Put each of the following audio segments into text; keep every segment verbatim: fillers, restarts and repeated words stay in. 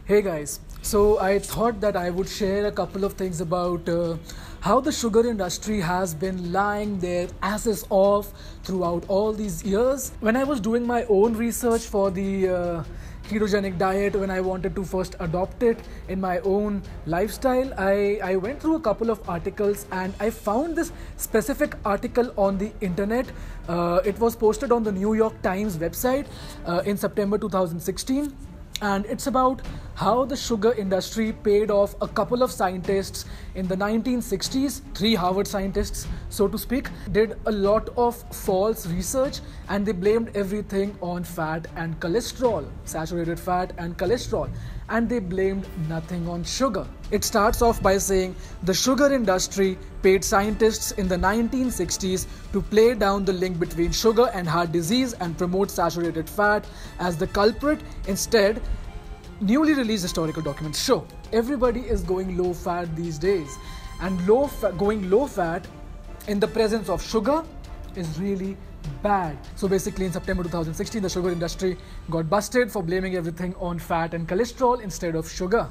Hey guys, so I thought that I would share a couple of things about uh, how the sugar industry has been lying their asses off throughout all these years. When I was doing my own research for the uh, ketogenic diet, when I wanted to first adopt it in my own lifestyle, I, I went through a couple of articles and I found this specific article on the internet. Uh, it was posted on the New York Times website uh, in September two thousand sixteen. And it's about how the sugar industry paid off a couple of scientists in the nineteen sixties. Three Harvard scientists, so to speak, did a lot of false research and they blamed everything on fat and cholesterol, saturated fat and cholesterol, and they blamed nothing on sugar. It starts off by saying the sugar industry paid scientists in the nineteen sixties to play down the link between sugar and heart disease and promote saturated fat as the culprit. Instead, newly released historical documents show everybody is going low fat these days, and low fa- going low fat in the presence of sugar is really bad. So basically in September two thousand sixteen, the sugar industry got busted for blaming everything on fat and cholesterol instead of sugar.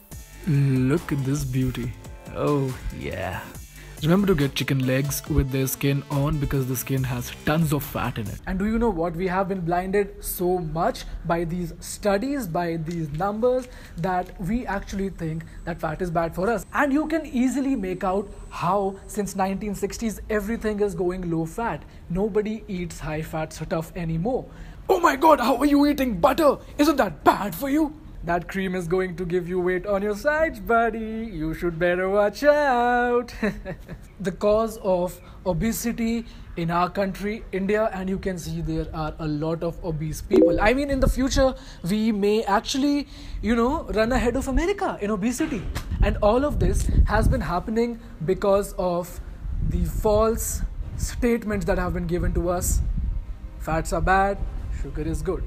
Look at this beauty. Oh yeah. Remember to get chicken legs with their skin on because the skin has tons of fat in it. And do you know what? We have been blinded so much by these studies, by these numbers, that we actually think that fat is bad for us. And you can easily make out how since nineteen sixties everything is going low fat. Nobody eats high fat stuff anymore. Oh my god, how are you eating butter? Isn't that bad for you? That cream is going to give you weight on your sides, buddy. You should better watch out. The cause of obesity in our country, India, and you can see there are a lot of obese people. I mean, in the future, we may actually, you know, run ahead of America in obesity. And all of this has been happening because of the false statements that have been given to us. Fats are bad, sugar is good.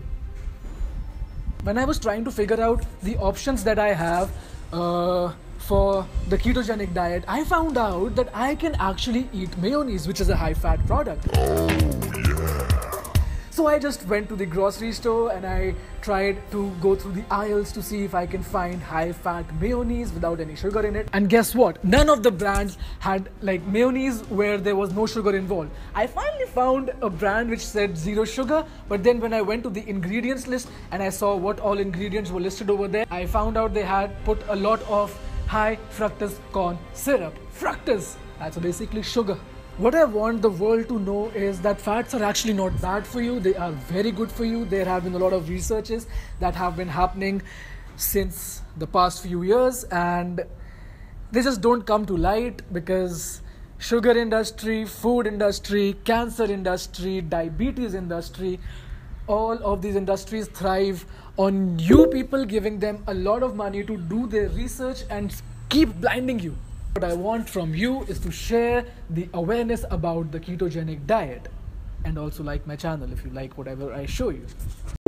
When I was trying to figure out the options that I have uh, for the ketogenic diet, I found out that I can actually eat mayonnaise, which is a high-fat product. Oh, yeah. So I just went to the grocery store and I tried to go through the aisles to see if I can find high-fat mayonnaise without any sugar in it. And guess what? None of the brands had like mayonnaise where there was no sugar involved. I finally found a brand which said zero sugar, but then when I went to the ingredients list and I saw what all ingredients were listed over there, I found out they had put a lot of high fructose corn syrup. Fructose, that's basically sugar. What I want the world to know is that fats are actually not bad for you. They are very good for you. There have been a lot of researches that have been happening since the past few years, and they just don't come to light because sugar industry, food industry, cancer industry, diabetes industry, all of these industries thrive on you people giving them a lot of money to do their research and keep blinding you. What I want from you is to share the awareness about the ketogenic diet and also like my channel if you like whatever I show you.